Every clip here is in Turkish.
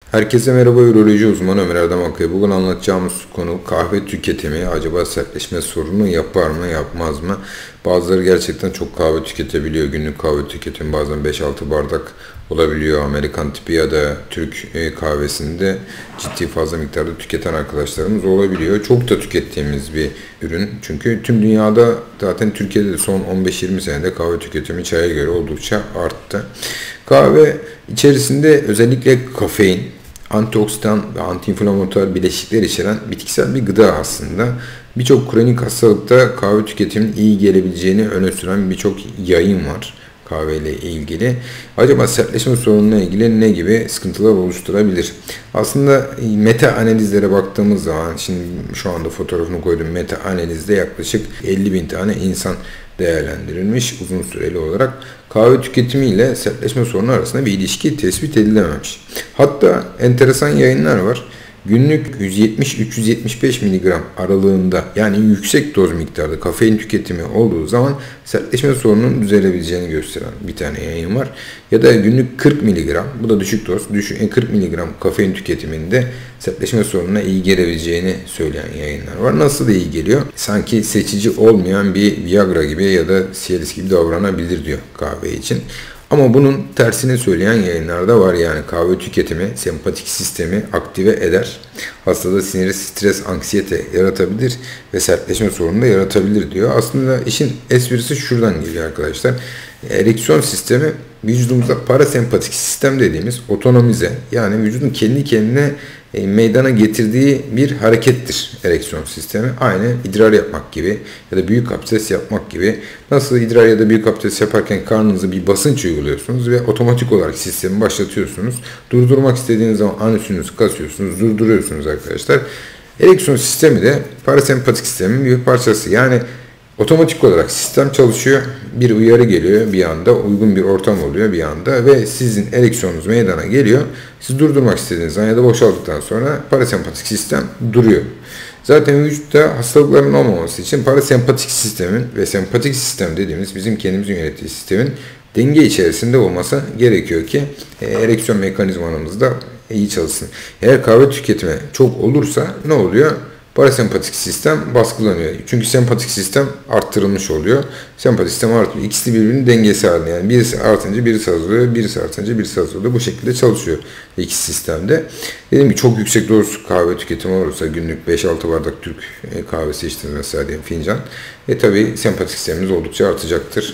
Herkese merhaba, üroloji uzmanı Ömer Erdem Akkaya. Bugün anlatacağımız konu kahve tüketimi. Acaba sertleşme sorunu yapar mı, yapmaz mı? Bazıları gerçekten çok kahve tüketebiliyor. Günlük kahve tüketimi bazen 5-6 bardak olabiliyor. Amerikan tipi ya da Türk kahvesinde ciddi fazla miktarda tüketen arkadaşlarımız olabiliyor. Çok da tükettiğimiz bir ürün. Çünkü tüm dünyada, zaten Türkiye'de de son 15-20 senede kahve tüketimi çaya göre oldukça arttı. Kahve içerisinde özellikle kafein, antioksidan ve antiinflamatuar bileşikler içeren bitkisel bir gıda aslında. Birçok kronik hastalıkta kahve tüketiminin iyi gelebileceğini öne süren birçok yayın var kahveyle ilgili. Acaba sertleşme sorununa ilgili ne gibi sıkıntılar oluşturabilir? Aslında meta analizlere baktığımız zaman, şimdi şu anda fotoğrafını koydum, meta analizde yaklaşık 50.000 tane insan değerlendirilmiş uzun süreli olarak. Kahve tüketimi ile sertleşme sorunu arasında bir ilişki tespit edilememiş. Hatta enteresan yayınlar var. Günlük 170-375 mg aralığında, yani yüksek doz miktarda kafein tüketimi olduğu zaman sertleşme sorununun düzelebileceğini gösteren bir tane yayın var. Ya da günlük 40 mg, bu da düşük doz, 40 mg kafein tüketiminde sertleşme sorununa iyi gelebileceğini söyleyen yayınlar var. Nasıl iyi geliyor? Sanki seçici olmayan bir Viagra gibi ya da Cialis gibi davranabilir diyor kahve için. Ama bunun tersini söyleyen yayınlar da var. Yani kahve tüketimi sempatik sistemi aktive eder. Hastada sinir, stres, anksiyete yaratabilir ve sertleşme sorunu da yaratabilir diyor. Aslında işin esprisi şuradan geliyor arkadaşlar. Ereksiyon sistemi vücudumuzda parasempatik sistem dediğimiz otonomize, yani vücudun kendi kendine meydana getirdiği bir harekettir ereksiyon sistemi. Aynı idrar yapmak gibi ya da büyük abdest yapmak gibi. Nasıl idrar ya da büyük abdest yaparken karnınıza bir basınç uyguluyorsunuz ve otomatik olarak sistemi başlatıyorsunuz. Durdurmak istediğiniz zaman anüsünüzü kasıyorsunuz, durduruyorsunuz arkadaşlar. Ereksiyon sistemi de parasempatik sistemin bir parçası. Yani otomatik olarak sistem çalışıyor, bir uyarı geliyor bir anda, uygun bir ortam oluyor bir anda ve sizin ereksiyonunuz meydana geliyor. Siz durdurmak istediğiniz zaman ya da boşalttıktan sonra parasempatik sistem duruyor. Zaten vücutta hastalıkların olmaması için parasempatik sistemin ve sempatik sistem dediğimiz bizim kendimizin yönettiği sistemin denge içerisinde olması gerekiyor ki ereksiyon mekanizmamız da iyi çalışsın. Eğer kahve tüketimi çok olursa ne oluyor? Parasempatik sistem baskılanıyor. Çünkü sempatik sistem arttırılmış oluyor. Sempatik sistem artıyor. İkisi birbirinin dengesi halinde. Yani birisi artınca birisi azalıyor, birisi artınca birisi azalıyor. Bu şekilde çalışıyor iki sistemde. Dediğim gibi çok yüksek doz kahve tüketimi olursa, günlük 5-6 bardak Türk kahvesi içtiniz mesela diyelim, fincan. Tabii sempatik sisteminiz oldukça artacaktır.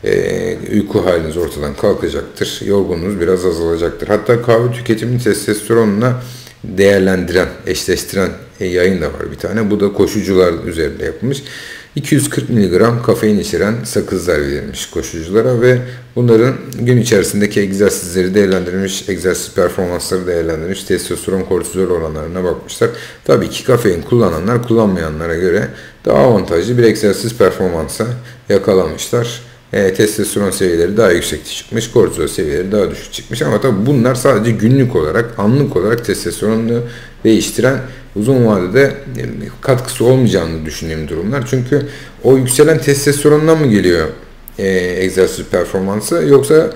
Uyku haliniz ortadan kalkacaktır. Yorgunluğunuz biraz azalacaktır. Hatta kahve tüketimini testosteronla değerlendiren, eşleştiren yayın da var bir tane. Bu da koşucular üzerinde yapılmış. 240 mg kafein içeren sakızlar verilmiş koşuculara ve bunların gün içerisindeki egzersizleri değerlendirilmiş, egzersiz performansları değerlendirilmiş, testosteron kortizol oranlarına bakmışlar. Tabii ki kafein kullananlar kullanmayanlara göre daha avantajlı bir egzersiz performansa yakalamışlar. Testosteron seviyeleri daha yüksek çıkmış, kortizol seviyeleri daha düşük çıkmış, ama tabii bunlar sadece günlük olarak, anlık olarak testosteronu değiştiren, uzun vadede katkısı olmayacağını düşündüğüm durumlar. Çünkü o yükselen testosterondan mı geliyor egzersiz performansı, yoksa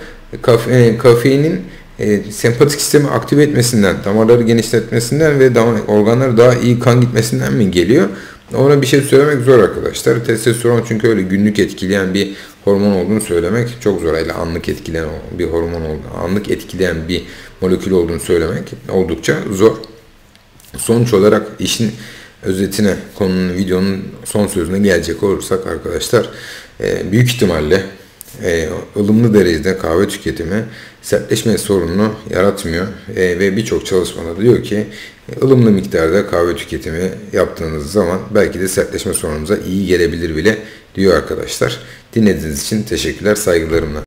kafeinin sempatik sistemi aktive etmesinden, damarları genişletmesinden ve organlara daha iyi kan gitmesinden mi geliyor? Ona bir şey söylemek zor arkadaşlar. Testosteron çünkü öyle günlük etkileyen bir hormon olduğunu söylemek çok zor. Öyle anlık etkileyen bir hormon olduğunu, anlık etkileyen bir molekül olduğunu söylemek oldukça zor. Sonuç olarak işin özetine, konunun, videonun son sözüne gelecek olursak arkadaşlar, büyük ihtimalle ılımlı derecede kahve tüketimi sertleşme sorununu yaratmıyor ve birçok çalışmada diyor ki ılımlı miktarda kahve tüketimi yaptığınız zaman belki de sertleşme sorununuza iyi gelebilir bile diyor arkadaşlar. Dinlediğiniz için teşekkürler, saygılarımla.